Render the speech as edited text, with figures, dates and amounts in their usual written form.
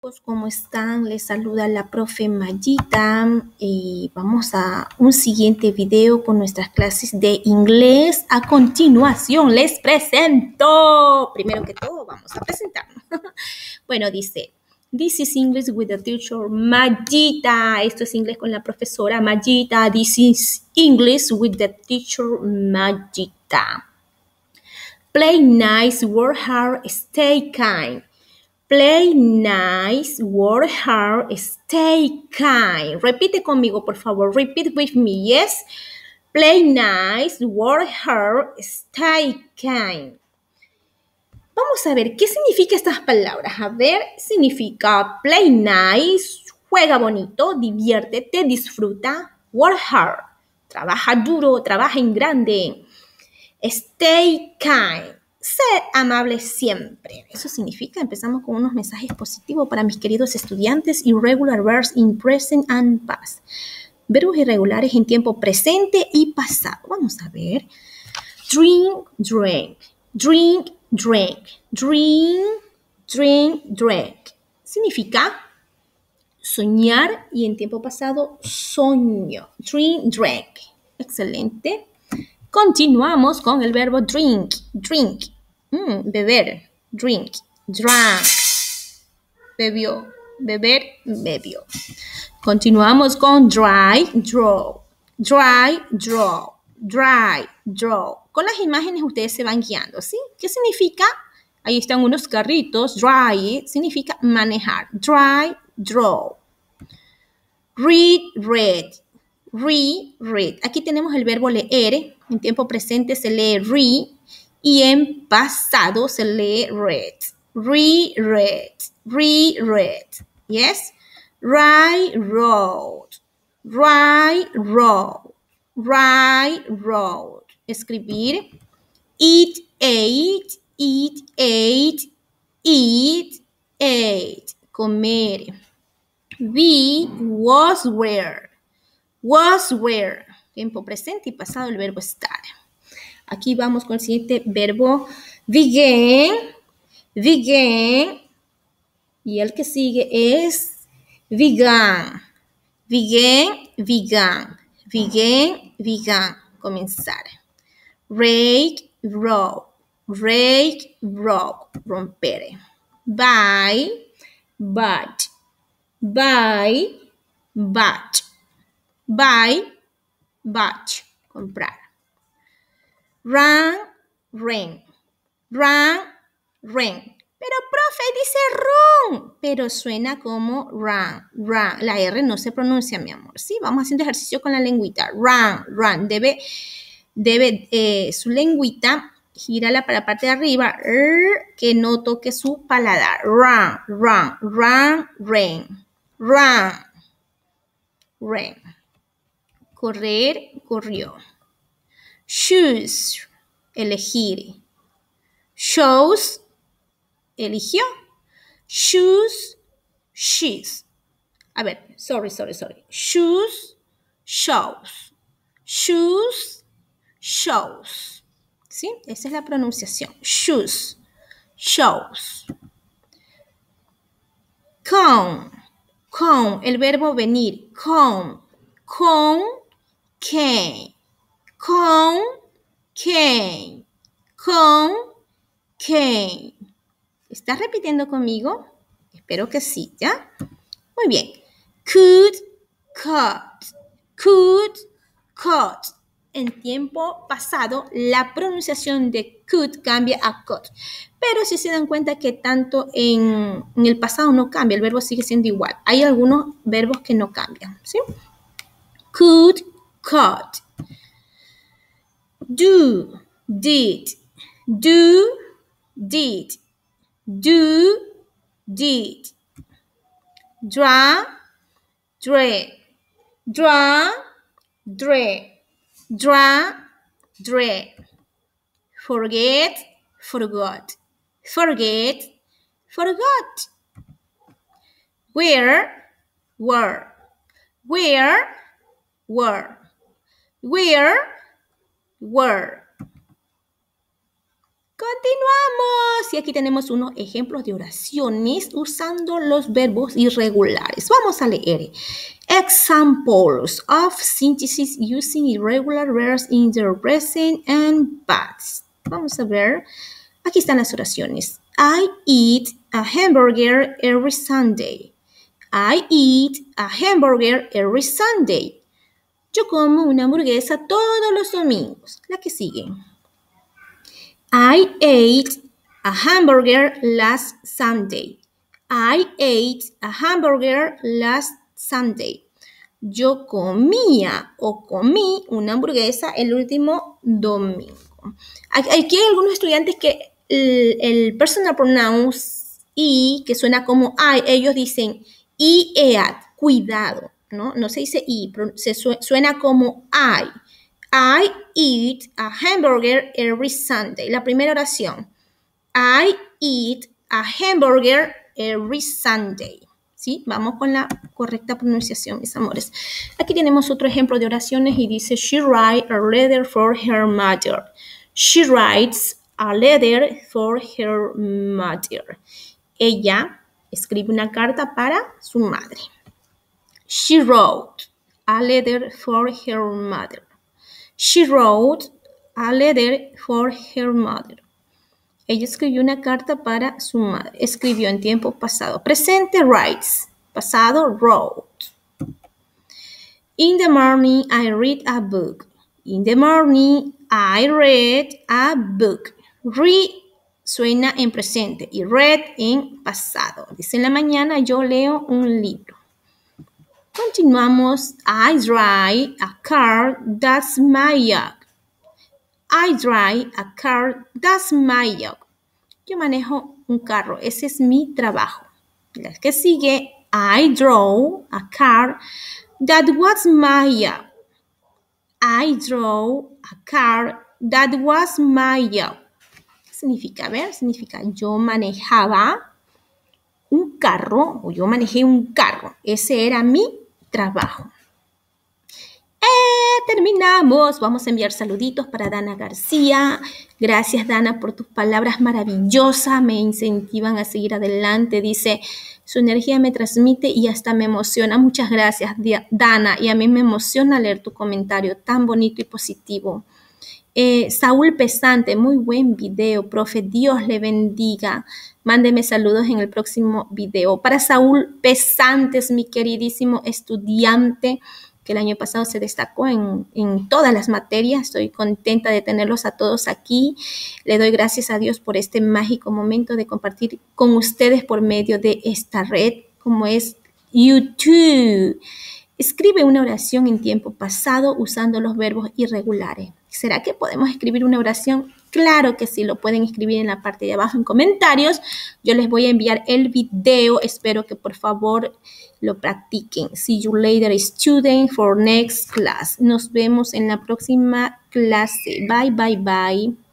chicos, ¿cómo están? Les saluda la profe Mayita y vamos a un siguiente video con nuestras clases de inglés. A continuación les presento. Primero que todo vamos a presentarnos. Bueno, dice, this is English with the teacher Mayita. Esto es inglés con la profesora Mayita. This is English with the teacher Mayita. Play nice, work hard, stay kind. Play nice, work hard, stay kind. Repite conmigo, por favor. Repeat with me, yes? Play nice, work hard, stay kind. Vamos a ver, ¿qué significa estas palabras? A ver, significa play nice, juega bonito, diviértete, disfruta. Work hard, trabaja duro, trabaja en grande. Stay kind. Ser amable siempre. Eso significa, empezamos con unos mensajes positivos para mis queridos estudiantes. Irregular verbs in present and past. Verbos irregulares en tiempo presente y pasado. Vamos a ver. Drink, drink. Drink, drink. Drink, drink, drink. Significa soñar y en tiempo pasado soño. Drink, drink. Excelente. Continuamos con el verbo drink, drink, beber, drink, drank, bebió, beber, bebió. Continuamos con dry, draw, dry, draw, dry, draw. Con las imágenes ustedes se van guiando, ¿sí? ¿Qué significa? Ahí están unos carritos, dry, significa manejar, dry, draw. Read, read. Read. Aquí tenemos el verbo leer. En tiempo presente se lee read y en pasado se lee read. Read. Yes? Right road. Escribir. Eat, ate. Comer. Be, was, were, tiempo presente y pasado el verbo estar. Aquí vamos con el siguiente verbo, began, y el que sigue es began, comenzar. Rake, romper. Buy, batch, comprar. Run, ring. Pero, profe, dice run. Pero suena como run. La R no se pronuncia, mi amor. Sí, vamos haciendo ejercicio con la lengüita. Run. Debe su lengüita, gírala para la parte de arriba, que no toque su paladar. Ran. Correr, corrió. Choose, elegir. Shows, eligió. Choose, she's. A ver, sorry. Choose, shows. ¿Sí? Esa es la pronunciación. Choose, shows. Come, el verbo venir. Come, came. ¿Estás repitiendo conmigo? Espero que sí, ¿ya? Muy bien. Could, cut. En tiempo pasado, la pronunciación de could cambia a cut. Pero si se dan cuenta que tanto en el pasado no cambia, el verbo sigue siendo igual. Hay algunos verbos que no cambian, ¿sí? Could, cut. Do, did. Draw, dread. Forget, forgot. Where, were. Continuamos. Y aquí tenemos unos ejemplos de oraciones usando los verbos irregulares. Vamos a leer. Examples of sentences using irregular verbs in the present and past. Vamos a ver. Aquí están las oraciones. I eat a hamburger every Sunday. I eat a hamburger every Sunday. Yo como una hamburguesa todos los domingos. La que sigue. I ate a hamburger last Sunday. I ate a hamburger last Sunday. Yo comía o comí una hamburguesa el último domingo. Aquí hay algunos estudiantes que el personal pronouns y, que suena como I, ellos dicen I, eat, cuidado, ¿no? No se dice I, suena como I. I eat a hamburger every Sunday. La primera oración. I eat a hamburger every Sunday. ¿Sí? Vamos con la correcta pronunciación, mis amores. Aquí tenemos otro ejemplo de oraciones y dice, she writes a letter for her mother. She writes a letter for her mother. Ella escribe una carta para su madre. She wrote a letter for her mother. She wrote a letter for her mother. Ella escribió una carta para su madre. Escribió en tiempo pasado. Presente, writes. Pasado, wrote. In the morning, I read a book. In the morning, I read a book. Read suena en presente y read en pasado. Dice en la mañana, yo leo un libro. Continuamos. I drive a car, that's my job. I drive a car, that's my job. Yo manejo un carro, ese es mi trabajo. La que sigue, I drove a car, that was my job. I drove a car, that was my job. ¿Qué significa? A ver, significa yo manejaba un carro, o yo manejé un carro. Ese era mi trabajo. Terminamos. Vamos a enviar saluditos para Dana García. Gracias, Dana, por tus palabras maravillosas. Me incentivan a seguir adelante. Dice, su energía me transmite y hasta me emociona. Muchas gracias, Dana. Y a mí me emociona leer tu comentario tan bonito y positivo. Saúl Pesante, muy buen video, profe. Dios le bendiga. Mándeme saludos en el próximo video. Para Saúl Pesantes, mi queridísimo estudiante, que el año pasado se destacó en todas las materias. Estoy contenta de tenerlos a todos aquí. Le doy gracias a Dios por este mágico momento de compartir con ustedes por medio de esta red, como es YouTube. Escribe una oración en tiempo pasado usando los verbos irregulares. ¿Será que podemos escribir una oración? Claro que sí, lo pueden escribir en la parte de abajo en comentarios. Yo les voy a enviar el video. Espero que por favor lo practiquen. See you later, student, for next class. Nos vemos en la próxima clase. Bye, bye, bye.